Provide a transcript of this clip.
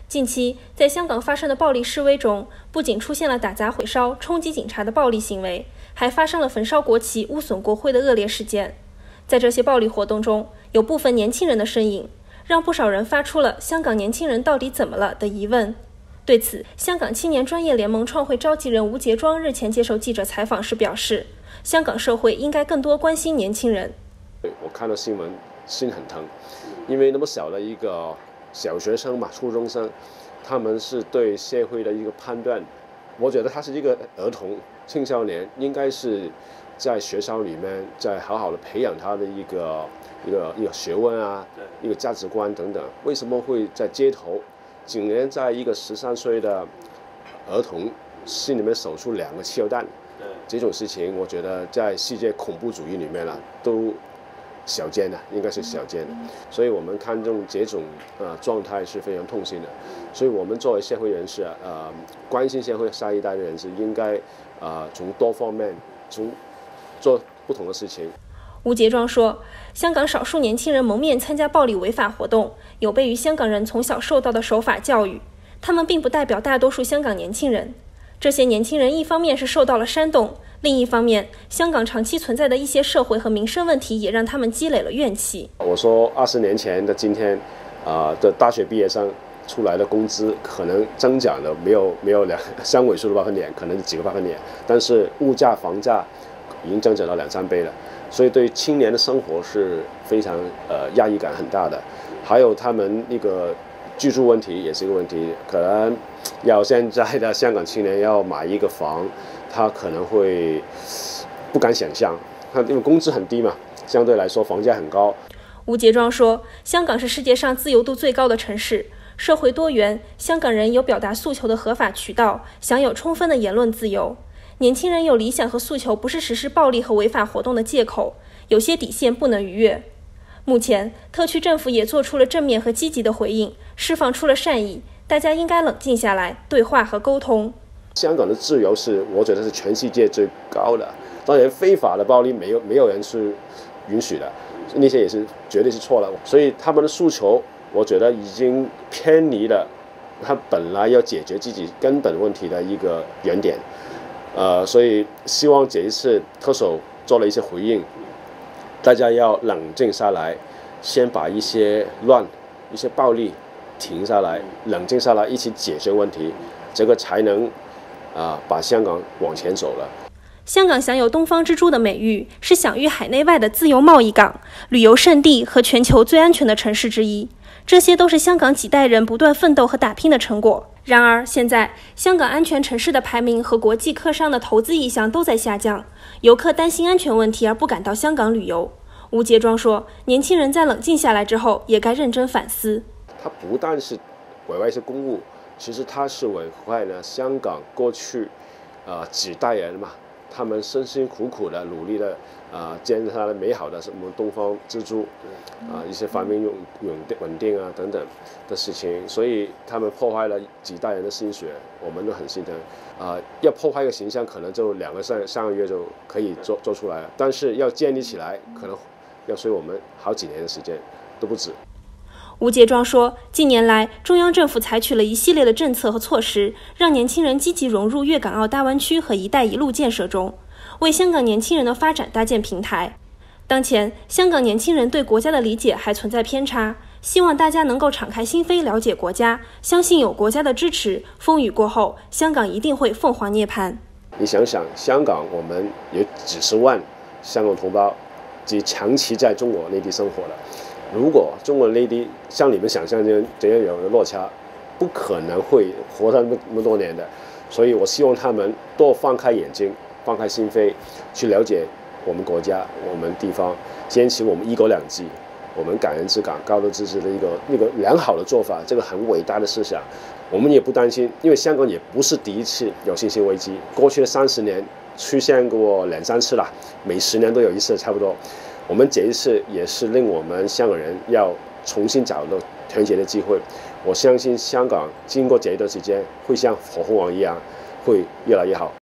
近期，在香港发生的暴力示威中，不仅出现了打砸毁烧、冲击警察的暴力行为，还发生了焚烧国旗、污损国徽的恶劣事件。在这些暴力活动中，有部分年轻人的身影，让不少人发出了香港年轻人到底怎么了的疑问。对此，香港青年专业联盟创会召集人吴杰庄日前接受记者采访时表示，香港社会应该更多关心年轻人。 我看到新闻心很疼，因为那么小的一个小学生嘛，初中生，他们是对社会的一个判断，我觉得他是一个儿童青少年，应该是在学校里面再好好的培养他的一个学问啊，一个价值观等等。为什么会在街头竟然在一个13岁的儿童心里面守出2个汽油弹？这种事情，我觉得在世界恐怖主义里面都小见的，应该是小见的，所以我们看重这种状态是非常痛心的。所以我们作为社会人士关心社会下一代的人士，应该从多方面从做不同的事情。 吴杰庄说，香港少数年轻人蒙面参加暴力违法活动，有悖于香港人从小受到的守法教育，他们并不代表大多数香港年轻人。这些年轻人一方面是受到了煽动，另一方面，香港长期存在的一些社会和民生问题也让他们积累了怨气。 我说20年前的今天，的大学毕业生出来的工资可能增长了没有3位数的百分点，可能几个百分点，但是物价房价已经增长到2-3倍了，所以对青年的生活是非常压抑感很大的。还有他们那个居住问题也是一个问题，可能要现在的香港青年要买一个房，他可能会不敢想象，他因为工资很低嘛，相对来说房价很高。 吴杰庄说，香港是世界上自由度最高的城市，社会多元，香港人有表达诉求的合法渠道，享有充分的言论自由。年轻人有理想和诉求不是实施暴力和违法活动的借口，有些底线不能逾越。目前，特区政府也做出了正面和积极的回应，释放出了善意，大家应该冷静下来，对话和沟通。 香港的自由是我觉得是全世界最高的，当然非法的暴力没有人是允许的，那些也是绝对是错了。所以他们的诉求，我觉得已经偏离了他本来要解决自己根本问题的一个原点。所以希望这一次特首做了一些回应，大家要冷静下来，先把一些暴力停下来，冷静下来，一起解决问题，这个才能把香港往前走了。 香港享有东方之珠的美誉，是享誉海内外的自由贸易港、旅游胜地和全球最安全的城市之一。这些都是香港几代人不断奋斗和打拼的成果。然而，现在香港安全城市的排名和国际客商的投资意向都在下降，游客担心安全问题而不敢到香港旅游。吴杰庄说，年轻人在冷静下来之后，也该认真反思。 它不但是毁坏一些公物，其实它是毁坏了香港过去几代人嘛，他们辛辛苦苦的努力的建立它的美好的什么东方之珠一些繁荣稳定等等的事情，所以他们破坏了几代人的心血，我们都很心疼要破坏一个形象，可能就3个月就可以做出来了，但是要建立起来，可能要需要我们好几年的时间都不止。 吴杰庄说，近年来，中央政府采取了一系列的政策和措施，让年轻人积极融入粤港澳大湾区和一带一路建设中，为香港年轻人的发展搭建平台。当前，香港年轻人对国家的理解还存在偏差，希望大家能够敞开心扉了解国家，相信有国家的支持，风雨过后，香港一定会凤凰涅槃。 你想想，香港我们有几十万香港同胞，及长期在中国内地生活的。如果中国内地像你们想象这样有落差，不可能会活上那么多年的。所以我希望他们多放开眼睛，放开心扉，去了解我们国家、我们地方，坚持我们一国两制，我们感恩之港、高度自治的一个良好的做法，这个很伟大的思想。我们也不担心，因为香港也不是第一次有信心危机，过去的30年出现过2-3次了，每10年都有一次差不多。我们这一次也是令我们香港人要重新找到团结的机会。我相信香港经过这一段时间会像火凤凰一样，会越来越好。